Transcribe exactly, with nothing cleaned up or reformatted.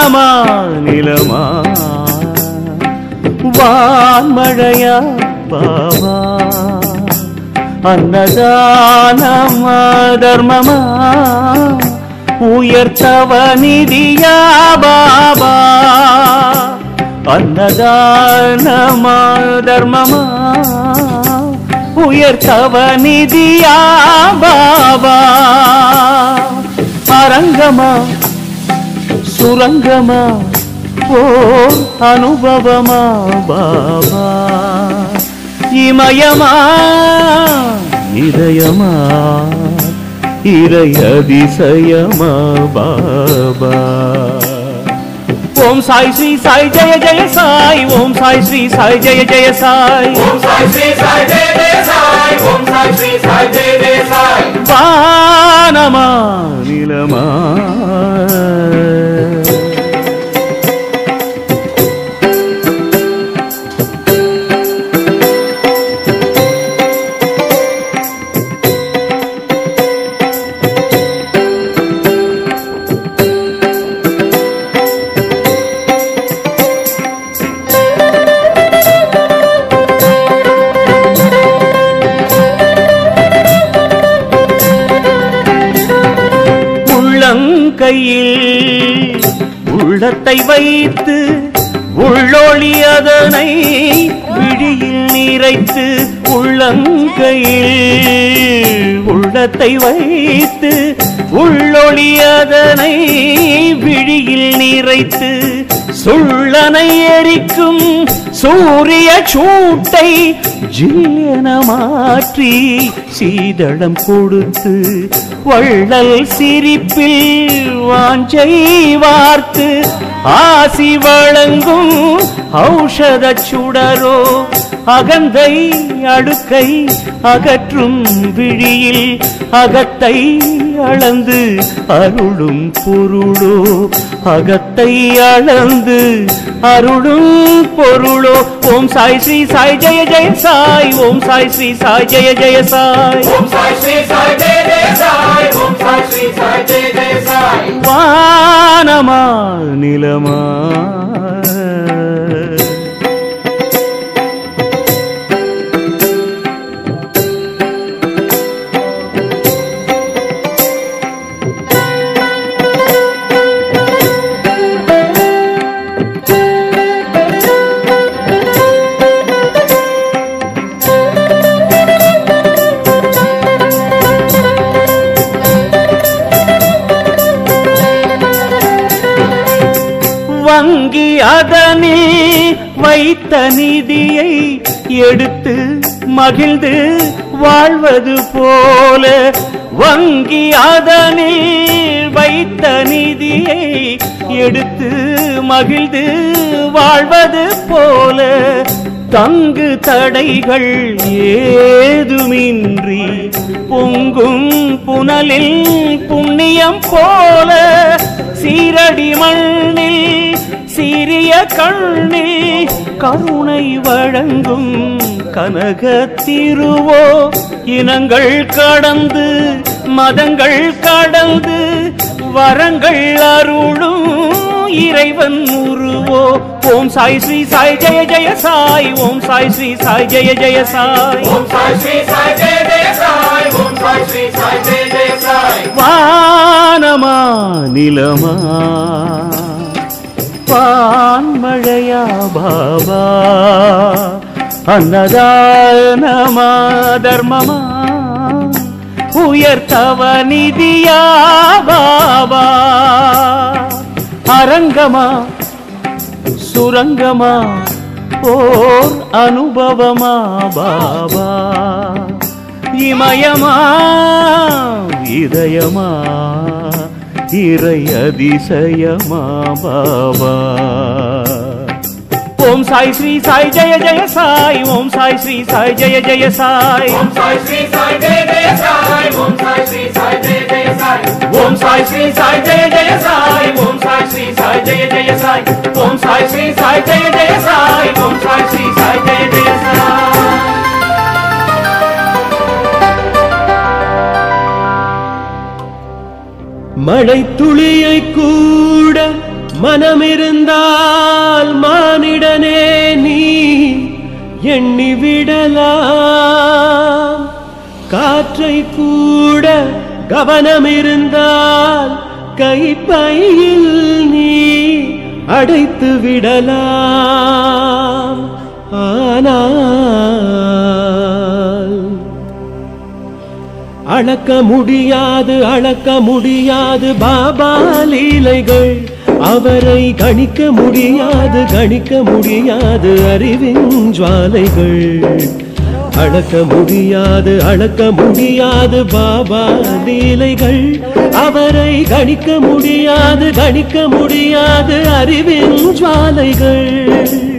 வானமா நிலமா வான்மழையா பாபா அன்னதானமா தர்மமா உயர்த்தவ நிதியா பாபா அன்னதானமா தர்மமா உயர்த்தவ நிதியா பாபா அரங்கமா சுரங்கமா ஓ அனுபவமா பாபா இமயமா இதயமா இறை அதிசயமா பாபா ஓம் சாய் ஸ்ரீ சாய் ஜெய ஜெய சாய் ஓம் சாய் ஸ்ரீ சாய் ஜெய ஜெய சாய் ஓம் சாய் ஸ்ரீ சாய் ஜெய ஜெய சாய் ஓம் சாய் ஸ்ரீ சாய் ஜெய ஜெய சாய் வானமா நிலமா கையில் உள்ளத்தை வைத்து உள்ளொளி அதனை விழியில் நிறைத்து உள்ளங்கையில் உள்ளத்தை வைத்து உள்ளொளி அதனை விழியில் நிறைத்து சுள்ளனை எரிக்கும் சூரிய சூட்டை ஜில்லென மாற்றி சீதளம் கொடுத்து வள்ளல் சிரிப்பில் வாஞ்சை வார்த்து ஆசி வழங்கும் ஔஷத சுடரோ அகந்தை அடுக்கை அகற்றும் விழியில் அகத்தை அளந்து அருளும் பொருளோ அகத்தை அளந்து அருளும் பொருளோ ஓம் சாய் ஸ்ரீ சாய் ஜெய ஜெய சாய் ஓம் சாய் ஸ்ரீ சாய் ஜெய ஜெய சாய் ஓம் சாய் ஸ்ரீ சாய் ஜெய ஜெய சாய் ஓம் சாய் ஸ்ரீ சாய் ஜெய ஜெய சாய் வானமா நிலமா வங்கி அதனில் வைத்த நிதியை எடுத்து மகிழ்ந்து வாழ்வது போல வங்கி அதனில் வைத்த நிதியை எடுத்து மகிழ்ந்து வாழ்வது போல தங்கு தடைகள் ஏதுமின்றி பொங்கும் புனலில் புண்ணியம் போல சீரடி மண்ணில் சீரிய கண்ணில் கருணை வழங்கும் கனக திருவோ இனங்கள் கடந்து மதங்கள் கடந்து வரங்கள் அருளும் இறைவன் உருவோ ஓம் சாய் ஸ்ரீ சாய் ஜெய ஜெய சாய் ஓம் சாய் ஸ்ரீ சாய் ஜெய ஜெய சாய் ஓம் சாய் ஸ்ரீ சாய் ஜெய ஜெய சாய் ஓம் சாய் ஸ்ரீ சாய் ஜெய ஜெய சாய் வானமா நிலமா வான்மழையா பாபா அன்னதானமா தர்மமா உயர்த்தவ நிதியா பாபா அரங்கமா சுரங்கமா ஓர் அனுபவமா பாபா இமயமா இதயமா இறை அதிசயமா பாபா ஓம் சாய் ஸ்ரீ சாய் ஜெய ஜெய சாய் ஓம் சாய் ஸ்ரீ சாய் ஜெய ஜெய சாய் ஓம் சாய் ஸ்ரீ சாய் ஜெய ஜெய சாய் ஓம் சாய் ஸ்ரீ சாய் ஜெய ஜெய சாய் ஓம் சாய் ஸ்ரீ சாய் ஜெய ஜெய சாய் ஓம் சாய் ஸ்ரீ சாய் ஜெய ஜெய சாய் ஓம் சாய் ஸ்ரீ சாய் ஜெய ஜெய சாய் ஓம் சாய் ஸ்ரீ சாய் ஜெய ஜெய சாய் மழை துளியை கூட மனமிருந்தால் மானிடனே நீ எண்ணிவிடலாம். காற்றை கூட கவனமிருந்தால் கைப்பையில் நீ அடைத்து விடலாம். ஆனால் அளக்க முடியாது அளக்க முடியாது பாபா லீலைகள். அவரை கணிக்க முடியாது கணிக்க முடியாது அறிவின் ஜுவாலைகள். அளக்க முடியாது அளக்க முடியாது பாபா லீலைகள். அவரை கணிக்க முடியாது கணிக்க முடியாது அறிவின் ஜுவாலைகள்.